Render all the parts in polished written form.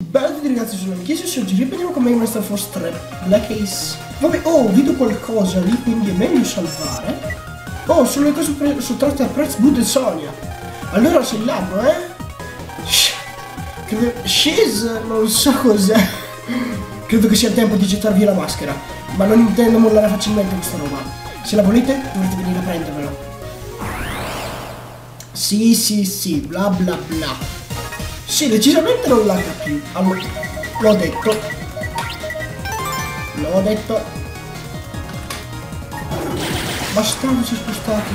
Bella a tutti ragazzi, sono Amichissimo, se oggi riprendiamo con me in Master Force 3 Black Ace. Vabbè, vedo qualcosa lì, quindi è meglio salvare. Oh, sono le cose sottratte a Prez, Bud e Sonia. Allora sei lago, Credo... Shiz, non so cos'è. Credo che sia il tempo di gettar via la maschera. Ma non intendo mollare facilmente questa roba. Se la volete, dovrete venire a prendermela. Sì, bla bla bla. Sì, decisamente non l'ha più. Allora, l'ho detto. Bastava si è spostato.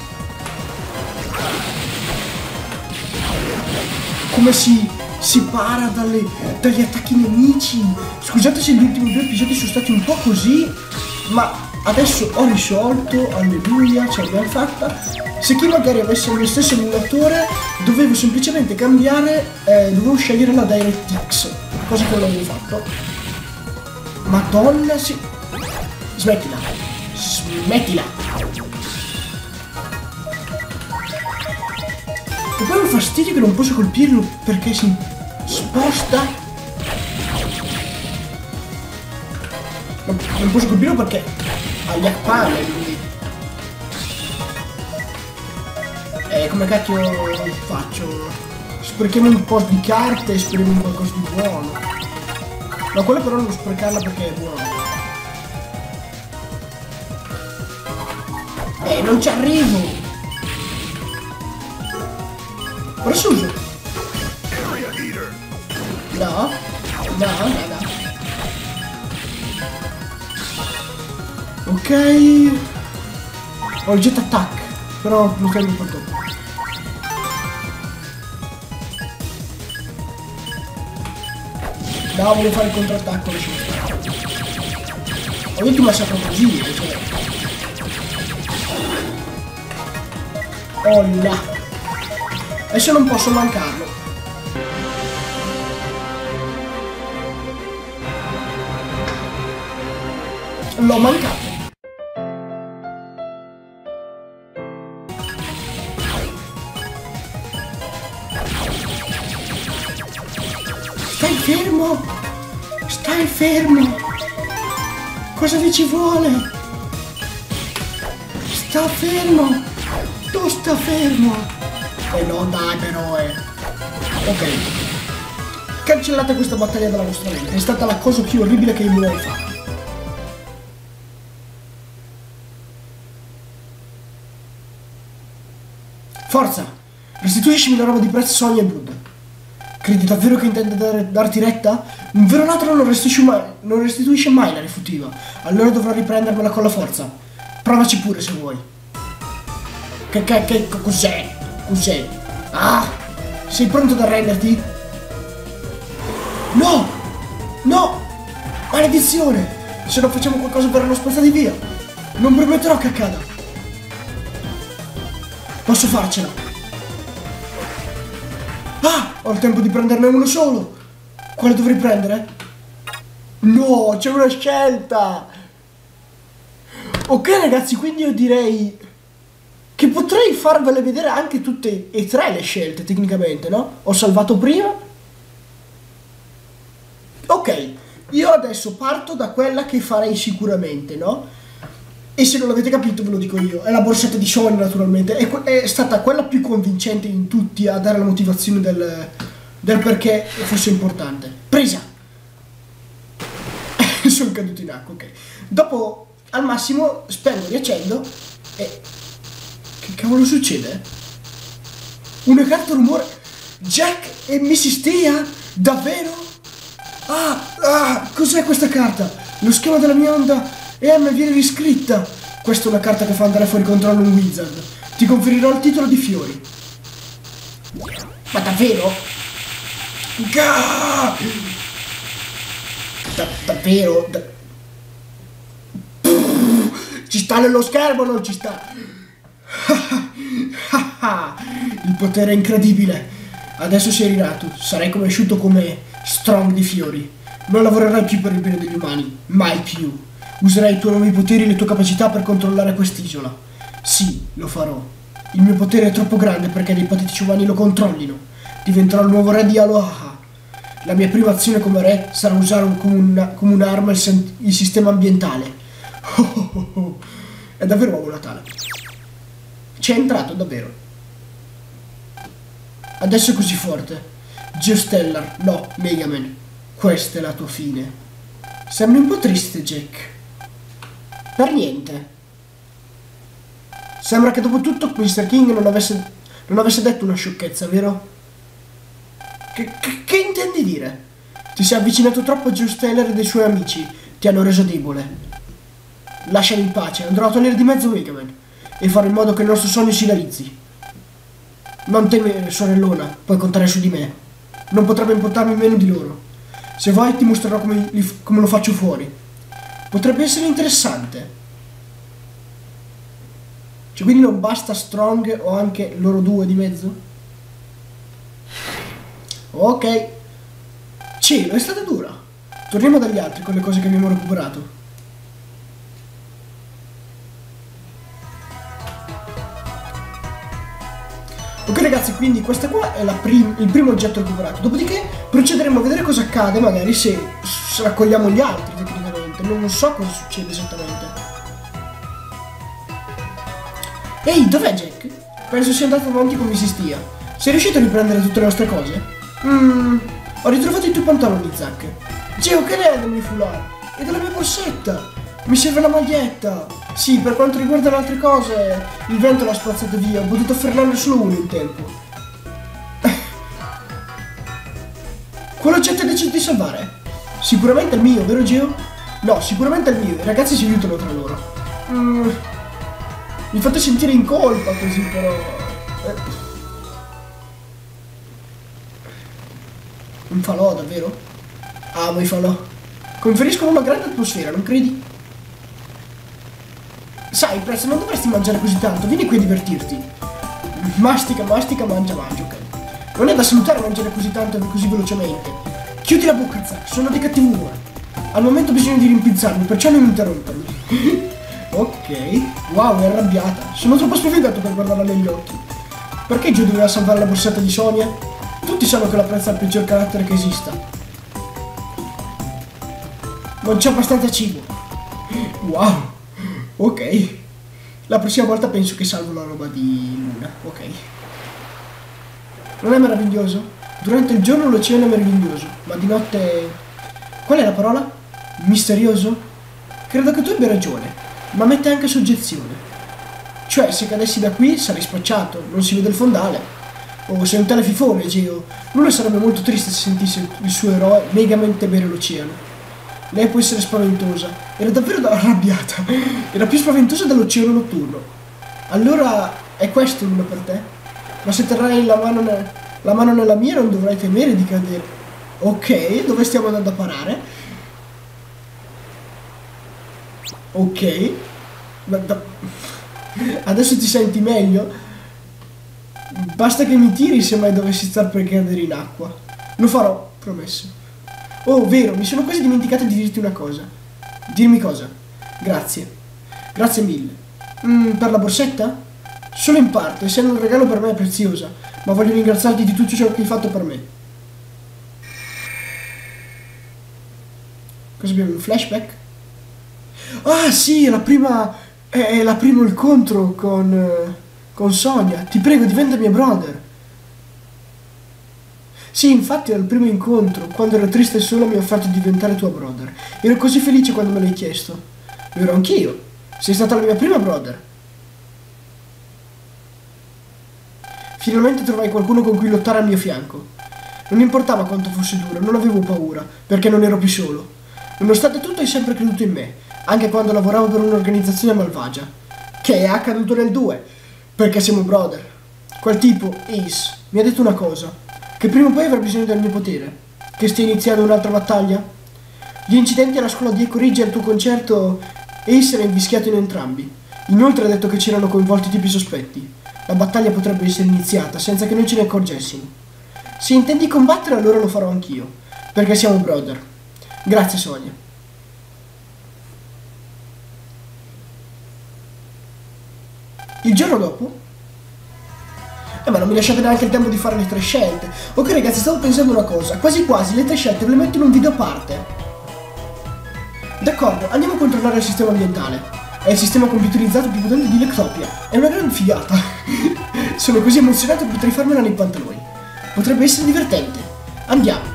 Come si para dagli attacchi nemici. Scusate se gli ultimi due episodi sono stati un po' così, ma adesso ho risolto, alleluia, ce l'abbiamo fatta. Se chi magari avesse il mio stesso emulatore, dovevo semplicemente cambiare, dovevo scegliere la DirectX, cosa che non avevo fatto. Madonna, sì. Smettila. E poi mi fastidio che non posso colpirlo perché si sposta. Non posso colpirlo perché ha gli appale, quindi. Come cacchio faccio? Sprechiamo un po' di carte e speriamo in qualcosa di buono. Ma quella però non sprecarla perché è buona. Non ci arrivo! Ora si uso! No. Ok. Ho il jet attack, però mi fermo per dopo. No, voglio fare il contrattacco, ho detto ma sapro così, cioè. Oh là. Adesso non posso mancarlo. L'ho mancato. Stai fermo! Cosa vi ci vuole? Sta fermo! Tu sta fermo! No dai però Ok. Cancellate questa battaglia dalla vostra mente, è stata la cosa più orribile che io mi ho fatto. Forza! Restituiscimi la roba di Prez, Sonia e Bud. Credi davvero che intende darti retta? Un vero ladro non restituisce mai la rifuttiva. Allora dovrò riprendermela con la forza. Provaci pure se vuoi. Che cos'è? Cos'è? Ah! Sei pronto ad arrenderti? No! Maledizione! Se non facciamo qualcosa verranno spazzati via. Non permetterò che accada. Posso farcela. Ah! Ho il tempo di prenderne uno solo! Quale dovrei prendere? No! C'è una scelta! Ok ragazzi, quindi io direi che potrei farvele vedere anche tutte e tre le scelte tecnicamente, no? Ho salvato prima. Ok, io adesso parto da quella che farei sicuramente, no? E se non l'avete capito ve lo dico io, è la borsetta di Sonia naturalmente, è stata quella più convincente in tutti a dare la motivazione del perché fosse importante. Presa! Sono caduto in acqua, ok. Dopo, al massimo, spero riaccendo e... Che cavolo succede? Una carta rumore... Jack e Mrs. Tia? Davvero? Cos'è questa carta? Lo schema della mia onda... mi viene riscritta! Questa è una carta che fa andare fuori controllo un wizard. Ti conferirò il titolo di fiori. Ma davvero? Davvero? Ci sta nello schermo, non ci sta? Il potere è incredibile. Adesso sei rinato. Sarai conosciuto come Strong di Fiori. Non lavorerai più per il bene degli umani. Mai più. Userai i tuoi nuovi poteri e le tue capacità per controllare quest'isola. Sì, lo farò. Il mio potere è troppo grande perché dei ipotetici umani lo controllino. Diventerò il nuovo re di Aloha. La mia prima azione come re sarà usare come un'arma il sistema ambientale. È davvero Babbo Natale. Ci è entrato davvero. Adesso è così forte. Geostellar, no, Mega Man. Questa è la tua fine. Sembri un po' triste, Jack. Per niente. Sembra che dopo tutto Mr. King non avesse detto una sciocchezza, vero? Che intendi dire? Ti sei avvicinato troppo a Geostellar e dei suoi amici. Ti hanno reso debole. Lasciami in pace, andrò a togliere di mezzo Mega Man e fare in modo che il nostro sogno si realizzi. Non temere, sorellona, puoi contare su di me. Non potrebbe importarmi meno di loro. Se vuoi ti mostrerò come lo faccio fuori. Potrebbe essere interessante. Cioè, quindi non basta Strong o anche loro due di mezzo? Ok. Cielo, è stata dura. Torniamo dagli altri con le cose che abbiamo recuperato. Ok ragazzi, quindi questa qua è il primo oggetto recuperato. Dopodiché procederemo a vedere cosa accade, magari se raccogliamo gli altri tecnicamente. Non so cosa succede esattamente. Ehi, dov'è Jack? Penso sia andato avanti come si stia. Sei riuscito a riprendere tutte le nostre cose? Ho ritrovato i tuoi pantaloni, Zack. Geo, che ne è del mio foulard? E della mia borsetta? Mi serve la maglietta. Sì, per quanto riguarda le altre cose, il vento l'ha spazzata via. Ho potuto fermarne solo uno in tempo. Quell'oggetto hai deciso di salvare? Sicuramente il mio, vero Geo? No, sicuramente il mio. I ragazzi si aiutano tra loro. Mi fate sentire in colpa così, però. Un falò, davvero? Amo i falò. Conferiscono una grande atmosfera, non credi? Sai, Press, non dovresti mangiare così tanto, vieni qui a divertirti. Mastica, mastica, mangia, mangia, ok. Non è da salutare mangiare così tanto e così velocemente. Chiudi la bocca, Zack, sono di cattivo umore. Al momento bisogna di rimpinzarmi, perciò non interrompermi. Ok. Wow, è arrabbiata. Sono troppo spaventato per guardarla negli occhi. Perché Gio doveva salvare la borsetta di Sonia? Tutti sanno che la Press ha il peggior carattere che esista. Non c'è abbastanza cibo. Wow. Ok. La prossima volta penso che salvo la roba di Luna. Ok. Non è meraviglioso? Durante il giorno l'oceano è meraviglioso, ma di notte... Qual è la parola? Misterioso? Credo che tu abbia ragione, ma mette anche soggezione. Cioè, se cadessi da qui sarei spacciato, non si vede il fondale. O sei un tale fifone, Geo. Luna sarebbe molto triste se sentisse il suo eroe megamente bere l'oceano. Lei può essere spaventosa. Era davvero arrabbiata. Era più spaventosa dell'oceano notturno. Allora è questo Luna per te? Ma se terrai la mano nella mia non dovrai temere di cadere. Ok, dove stiamo andando a parare? Ok. Adesso ti senti meglio? Basta che mi tiri se mai dovessi star per cadere in acqua. Lo farò, promesso. Oh, vero, mi sono quasi dimenticato di dirti una cosa. Dirmi cosa? Grazie. Grazie mille. Per la borsetta? Solo in parte, essendo un regalo per me è preziosa, ma voglio ringraziarti di tutto ciò che hai fatto per me. Cosa abbiamo? Un flashback? Ah, sì, è la primo incontro con Sonia. Ti prego, diventa mia brother. Sì, infatti era il primo incontro. Quando ero triste e sola mi ha offerto di diventare tua brother. Ero così felice quando me l'hai chiesto. Lo ero anch'io. Sei stata la mia prima brother. Finalmente trovai qualcuno con cui lottare al mio fianco. Non importava quanto fosse duro, non avevo paura, perché non ero più solo. Nonostante tutto hai sempre creduto in me, anche quando lavoravo per un'organizzazione malvagia. Che è accaduto nel 2, perché siamo brother. Quel tipo, Ace, mi ha detto una cosa, che prima o poi avrà bisogno del mio potere. Che stia iniziando un'altra battaglia? Gli incidenti alla scuola di Echo Ridge e al tuo concerto, Ace era invischiato in entrambi. Inoltre ha detto che c'erano coinvolti tipi sospetti. La battaglia potrebbe essere iniziata senza che noi ce ne accorgessimo. Se intendi combattere allora lo farò anch'io, perché siamo brother. Grazie Sonia. Il giorno dopo? Ma non mi lasciate neanche il tempo di fare le 3 scelte. Ok ragazzi, stavo pensando una cosa. Quasi quasi le 3 scelte ve le metto in un video a parte. D'accordo, andiamo a controllare il sistema ambientale. È il sistema computerizzato più potente di Lectopia. È una gran figata. Sono così emozionato che potrei farmela nei pantaloni. Potrebbe essere divertente. Andiamo.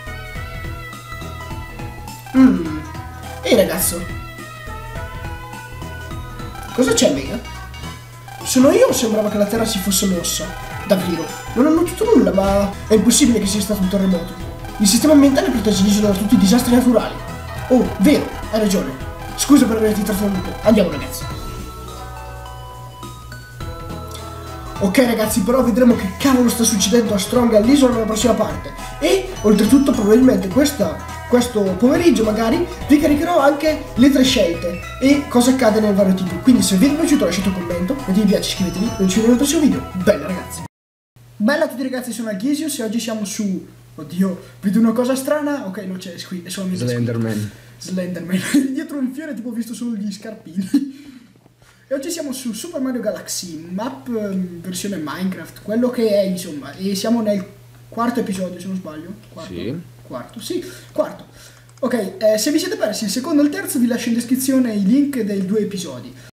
Ehi ragazzo. Cosa c'è, Mega? Sono io o sembrava che la Terra si fosse mossa? Davvero? Non ho notato nulla, ma è impossibile che sia stato un terremoto. Il sistema ambientale protegge l'isola da tutti i disastri naturali. Oh, vero, hai ragione. Scusa per averti trattenuto. Andiamo ragazzi. Ok ragazzi, però vedremo che cavolo sta succedendo a Strong all'isola nella prossima parte. E, oltretutto, probabilmente questo pomeriggio magari vi caricherò anche le 3 scelte e cosa accade nel vario tipo. Quindi se vi è piaciuto lasciate un commento, mettete mi piace, iscrivetevi e ci vediamo nel prossimo video. Bella ragazzi. Bella a tutti ragazzi, sono Alghisius e oggi siamo su... Oddio, vedo una cosa strana. Ok, non c'è, qui è solamente Slenderman. Slenderman. Dietro un fiore tipo ho visto solo gli scarpini. E oggi siamo su Super Mario Galaxy, map versione Minecraft, quello che è insomma, e siamo nel 4º episodio se non sbaglio. Quarto? Sì. Quarto, sì, quarto. Ok, se vi siete persi il secondo e il terzo vi lascio in descrizione i link dei 2 episodi.